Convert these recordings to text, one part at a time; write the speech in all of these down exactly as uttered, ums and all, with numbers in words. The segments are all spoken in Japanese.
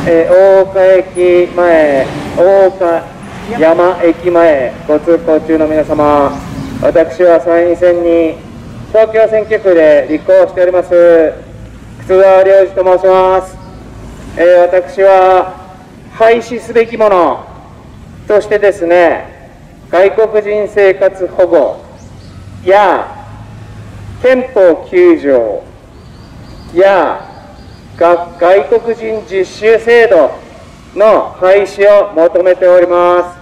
えー、大岡駅前、大岡山駅前ご通行中の皆様、私は参院選に東京選挙区で立候補しております楠田良二と申します。えー、私は廃止すべきものとしてですね、外国人生活保護や憲法きゅう条や外国人実習制度の廃止を求めております。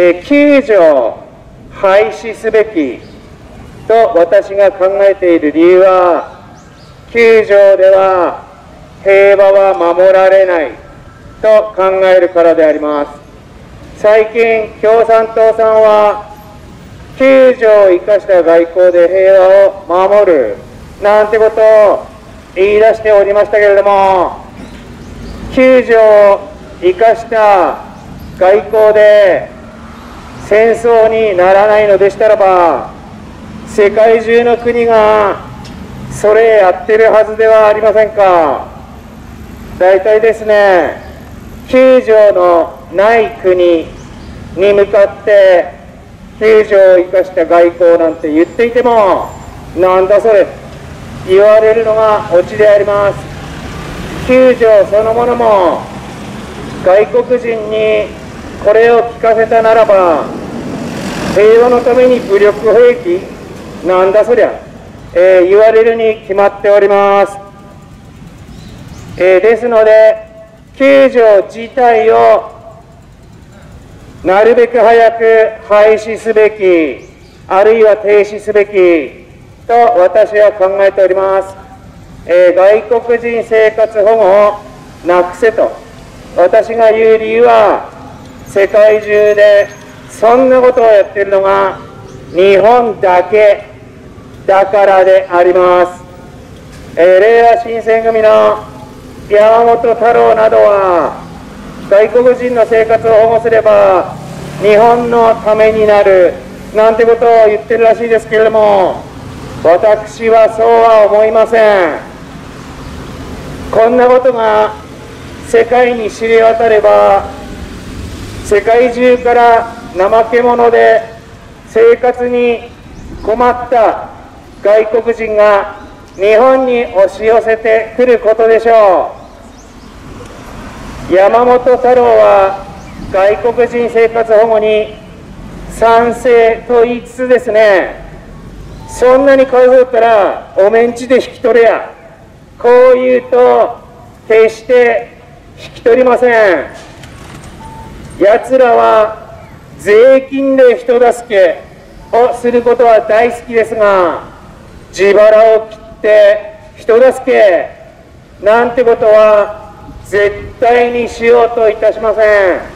えきゅう条廃止すべきと私が考えている理由は、きゅう条では平和は守られないと考えるからであります。最近共産党さんはきゅう条を生かした外交で平和を守るなんてことを言い出しておりましたけれども、きゅう条を生かした外交で戦争にならないのでしたらば、世界中の国がそれやってるはずではありませんか。大体ですね、きゅう条のない国に向かってきゅう条を生かした外交なんて言っていても、なんだそれ言われるのがオチであります。きゅう条そのものも外国人にこれを聞かせたならば、平和のために武力兵器なんだそりゃ、えー、言われるに決まっております。えー、ですのできゅう条自体をなるべく早く廃止すべき、あるいは停止すべきと私は考えております。えー、外国人生活保護をなくせと私が言う理由は、世界中でそんなことをやっているのが日本だけだからであります。えー、れいわ新選組の山本太郎などは、外国人の生活を保護すれば日本のためになるなんてことを言ってるらしいですけれども、私はそうは思いません。こんなことが世界に知れ渡れば、世界中から怠け者で生活に困った外国人が日本に押し寄せてくることでしょう。山本太郎は外国人生活保護に賛成と言いつつですね、そんなに数えたらおメンチで引き取れや、こう言うと決して引き取りません。やつらは税金で人助けをすることは大好きですが、自腹を切って人助けなんてことは絶対にしようといたしません。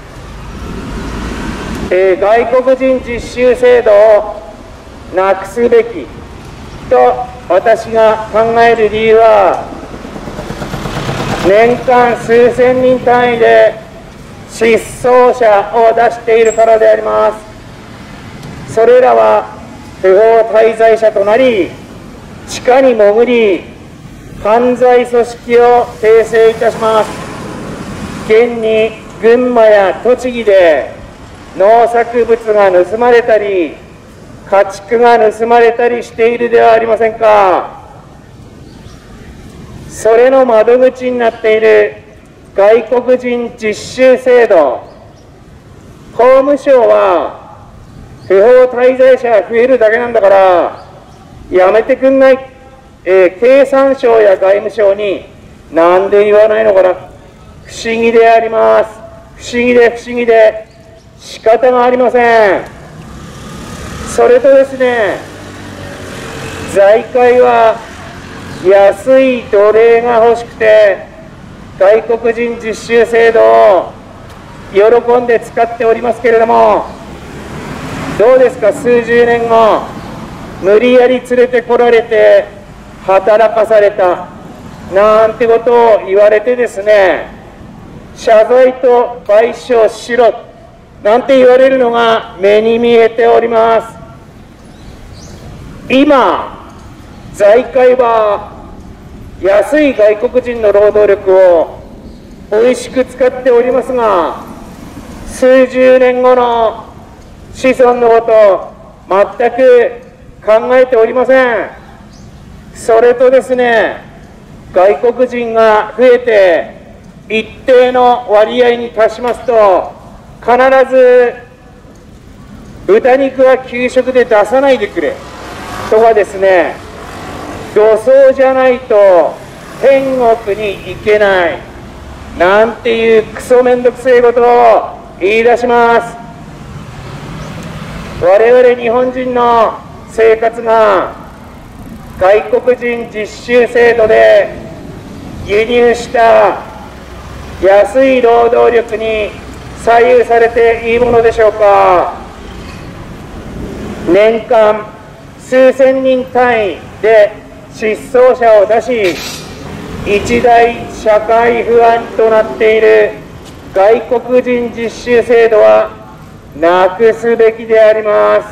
えー、外国人実習制度をなくすべきと私が考える理由は、年間数千人単位で失踪者を出しているからであります。それらは不法滞在者となり、地下に潜り犯罪組織を形成いたします。現に群馬や栃木で農作物が盗まれたり家畜が盗まれたりしているではありませんか。それの窓口になっている外国人実習制度、法務省は不法滞在者が増えるだけなんだからやめてくんない、えー、経産省や外務省になんで言わないのかな、不思議であります。不思議で不思議で仕方がありません。それとですね、財界は安い奴隷が欲しくて外国人実習制度を喜んで使っておりますけれども、どうですか、数十年後無理やり連れてこられて働かされたなんてことを言われてですね、謝罪と賠償しろなんて言われるのが目に見えております。今財界は安い外国人の労働力を美味しく使っておりますが、数十年後の子孫のことを全く考えておりません。それとですね、外国人が増えて一定の割合に達しますと、必ず豚肉は給食で出さないでくれとかですね、土葬じゃないと天国に行けないなんていうクソめんどくせえことを言い出します。我々日本人の生活が外国人実習制度で輸入した安い労働力に左右されていいものでしょうか。年間数千人単位で失踪者を出し、一大社会不安となっている外国人実習制度はなくすべきであります。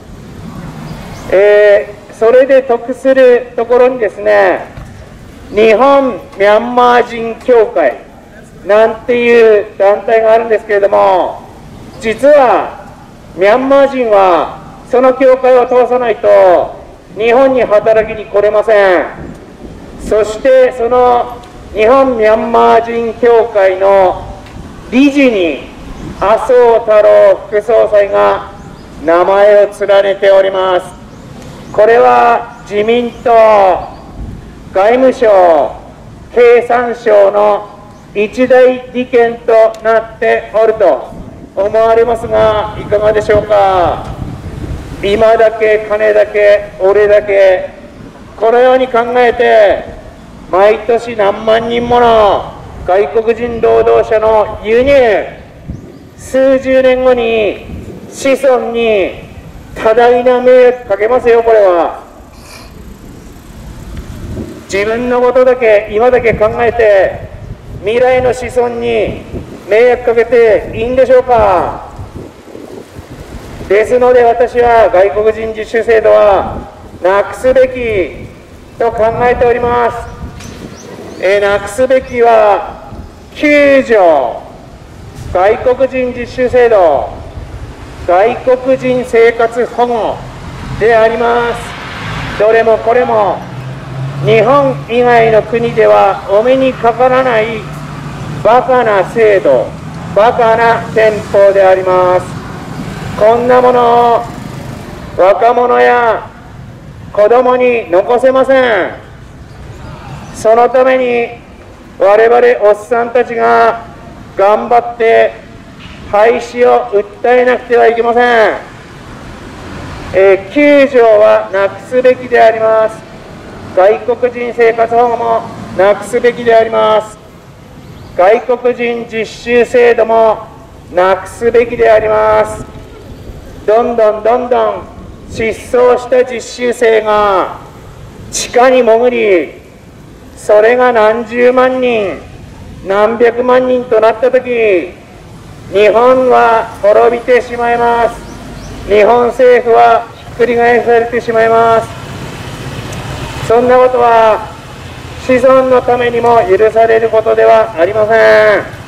えー、それで得するところにですね、日本ミャンマー人協会なんていう団体があるんですけれども、実はミャンマー人はその協会を通さないと日本に働きに来れません。そしてその日本ミャンマー人協会の理事に麻生太郎副総裁が名前を連ねております。これは自民党、外務省、経産省の一大利権となっておると思われますが、いかがでしょうか。今だけ金だけ俺だけ、このように考えて毎年何万人もの外国人労働者の輸入、数十年後に子孫に多大な迷惑かけますよ。これは自分のことだけ今だけ考えて未来の子孫に迷惑かけていいんでしょうか。ですので私は外国人実習制度はなくすべきと考えております。えー、なくすべきはきゅう条、外国人実習制度、外国人生活保護であります。どれもこれも日本以外の国ではお目にかからないバカな制度、バカな憲法であります。こんなものを若者や子供に残せません。そのために我々おっさんたちが頑張って廃止を訴えなくてはいけません。えー、きゅう条はなくすべきであります。外国人生活保護もなくすべきであります。外国人実習制度もなくすべきであります。どんどんどんどん失踪した実習生が地下に潜り、それが何十万人何百万人となったとき、日本は滅びてしまいます。日本政府はひっくり返されてしまいます。そんなことは子孫のためにも許されることではありません。